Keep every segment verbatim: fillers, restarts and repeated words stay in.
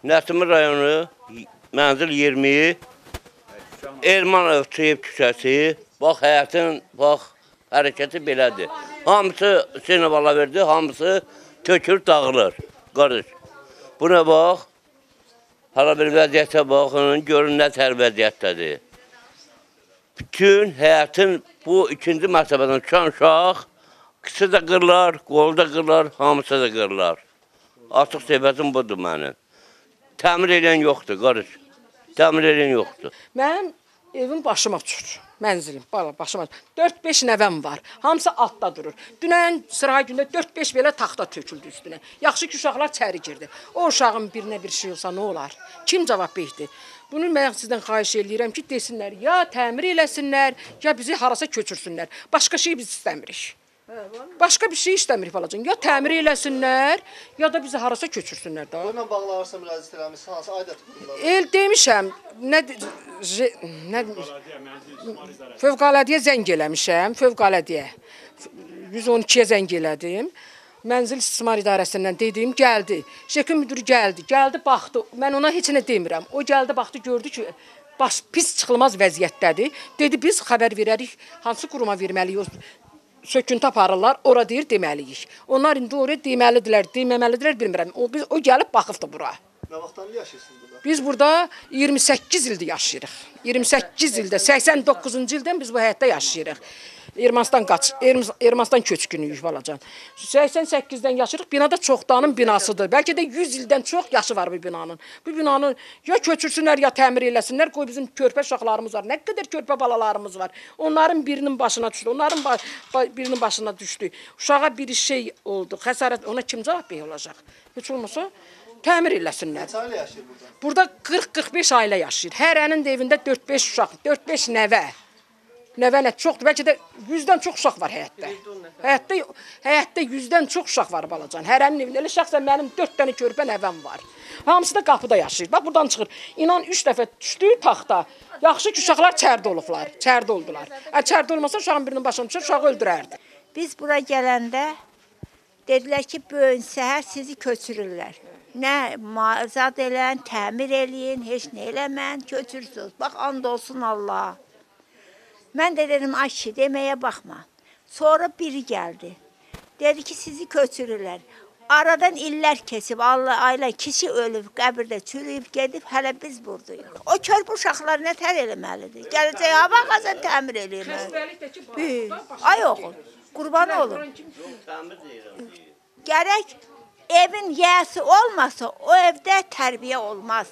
Nəsimir rayonu, mənzil iyirmi, Erman Övçüyev küçəsi, bax, həyətin, bax, hərəkəti belədir. Hamısı Hüseynovala verdi, hamısı tökür, dağılır. Qarış, buna bax, hala bir vəziyyətə baxın, görün nə tər vəziyyətdədir. Bütün həyətin bu ikinci mərtəbədən uçan uşaq, kısı da qırlar, qolu da qırlar, hamısı da qırlar. Artıq səbətim budur mənim. Təmir edən yoxdur, qarış. Təmir edən yoxdur. Mənim evim başıma uçur. Mənzilim, başıma uçur. dörd beş nəvəm var. Hamısı altda durur. Dünən sıra gündə dörd beş belə taxta töküldü üstünə. Yaxşı ki, uşaqlar çəri girdi. O uşağın birinə bir şey olsa nə olar? Kim cavab verdi? Bunu mən sizdən xahiş edirəm ki, desinlər, ya təmir eləsinlər, ya bizi harasa köçürsünlər. Başqa şey biz istəmirik. Başqa bir şey istəmirik balacan. Ya təmir eləsinlər, ya da bizi harasa köçürsünlər. Bununla bağlanırsa müraciət eləmişsə, hansı aidiyyət qurumları? El demişəm, nə, nə fövqəladiyə zəng eləmişəm, fövqəladiyə. yüz on ikiyə zəng elədim. Mənzil İstismar İdarəsindən dedim, gəldi. Şəkil müdürü gəldi, gəldi, baxdı. Mən ona heç nə demirəm. O gəldi, baxdı, gördü ki, baş, pis çıxılmaz vəziyyətdədir. Dedi, biz xəbər verərik, hansı quruma verməliyik, söküntü aparırlar, ora deyir, deməliyik. Onlar indi oraya deməlidirlər, deməməlidirlər, bilmirəm. O, biz, o gəlib, baxıbdı bura. Nə vaxtdan yaşayırsınız burada? Biz burada iyirmi səkkiz ildir yaşayırıq. iyirmi səkkiz ildə, səksən doqquzuncu ildən biz bu həyətdə yaşayırıq. Ermənistan qaç, Ermənistan köçkünüyük balacan. səksən səkkizdən yaşayırıq. Binada çoxdanın binasıdır. Bəlkə də yüz ildən çox yaşı var bu binanın. Bu binanı ya köçürsünlər, ya təmir eləsinlər. Qoy bizim körpə uşaqlarımız var. Nə qədər körpə balalarımız var. Onların birinin başına düşdü. Onların ba ba birinin başına düşdü. Uşağa bir şey oldu. Xəsarət, ona kim cavab verir olacaq? Heç olmasa təmir eləsinlər. Neçə ailə yaşayır burada? Burada qırx qırx beş ailə yaşayır. Hərənin də evində dörd beş uşaq, dörd beş nəvə. Nəvə nə çoxdur, bəlkə də yüzdən çox uşaq var həyətdə. Həyətdə, həyətdə yüzdən çox uşaq var balacan. Hərənin evində, elə şəxsən mənim dörd dənə körpə nəvəm var. Hamısı da qapıda yaşayır. Bax, buradan çıxır. İnan, üç dəfə düşdü taxta. Yaxşı ki, uşaqlar çərdə olublar, çərdə oldular. Ə, çərdə olmasa uşağın birinin başına düşür, uşağı öldürərdi. Biz bura gələndə dedilər ki, bugün səhər sizi köçürürlər. Nə zad elən, təmir eləyin, heç nə eləmən, köçürsünüz. Bax, and olsun Allah. Mən də dedim, ay ki, deməyə baxma. Sonra biri gəldi. Dedi ki, sizi köçürürlər. Aradan illər kesib, Allah aylar, kişi ölüb, qəbirdə çürüyüb, gedib, hələ biz buradayıq. O körpü uşaqlar nə tər eləməlidir? Gələcək, hava qazan təmir eləyir. Ay oğul, qurban olun. Gərək evin yiyəsi olmasa, o evdə tərbiyə olmaz.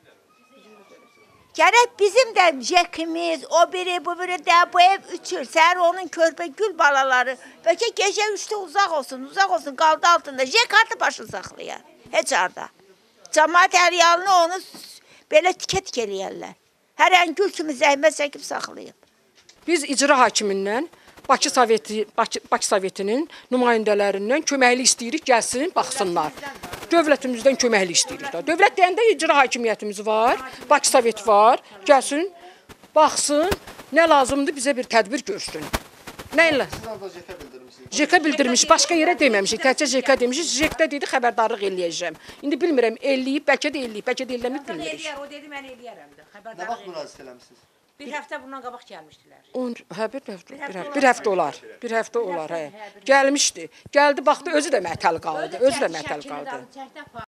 Gərək bizim də jekimiz, o biri, bu biri də bu ev üçür. Səhər onun körpə gül balaları. Bəlkə gecə üçdə uzaq olsun, uzaq olsun, qaldı altında. Jek harda başını saxlayar? Heç harda. Cəmaət əryalını onu belə tikə-tikə eləyərlər. Hər ən gül kimi zəhmət çəkib saxlayıb. Biz icra hakimindən, Bakı Soveti, Bakı, Bakı Sovetinin nümayəndələrindən köməkli istəyirik, gəlsin, baxsınlar. Dövlətimizdən köməkli istəyirik. Dövlət deyəndə icra hakimiyyətimiz var, Bakı Sovet var, gəlsin, baxsın, nə lazımdır bizə bir tədbir görsün. Nə ilə? Siz orada J K bildirmişsiniz. J K bildirmiş, başqa yerə deməmişik, təkcə J K demişik, J K dedi, xəbərdarlıq eləyəcəm. İndi bilmirəm, elləyib, bəlkə də elləyib, bəlkə də eləməyib, bilmirik. O dedi, mən eləyərəm də, Nə xəbərdarlıq vaxt müraciət eləmişsiniz? Bir həftə bundan qabaq gəlmişdilər. On, hə, bir həftə, bir həftə, bir həftə olar, bir həftə olar, hə. Gəlmişdi, gəldi, baxdı, özü də mətəl qaldı, özü də mətəl qaldı.